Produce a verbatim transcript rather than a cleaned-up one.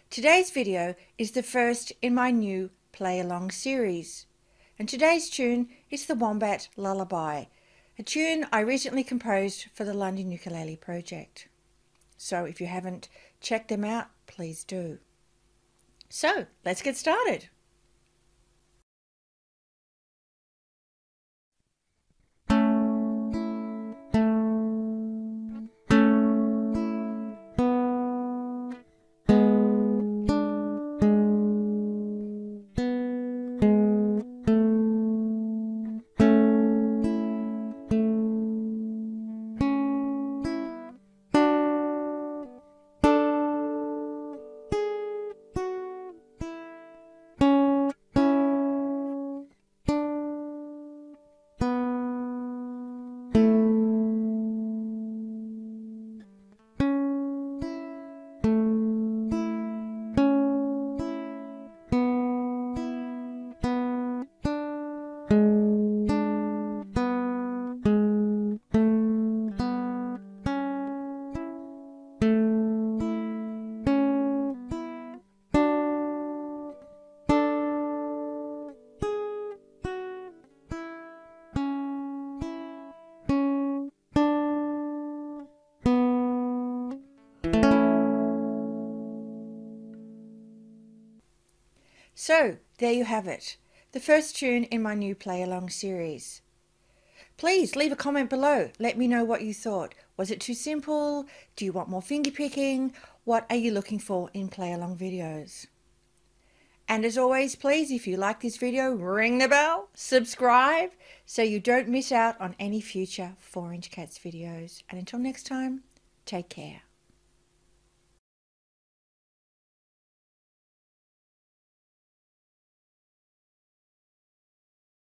Today's video is the first in my new play along series, and today's tune is the Wombat Lullaby, a tune I recently composed for the London Ukulele Project. So if you haven't checked them out, please do. So let's get started. So there you have it, the first tune in my new play along series. Please leave a comment below. Let me know what you thought. Was it too simple? Do you want more finger picking? What are you looking for in play along videos? And as always, please, if you like this video, ring the bell, subscribe, so you don't miss out on any future four inch Cats videos. And until next time, take care.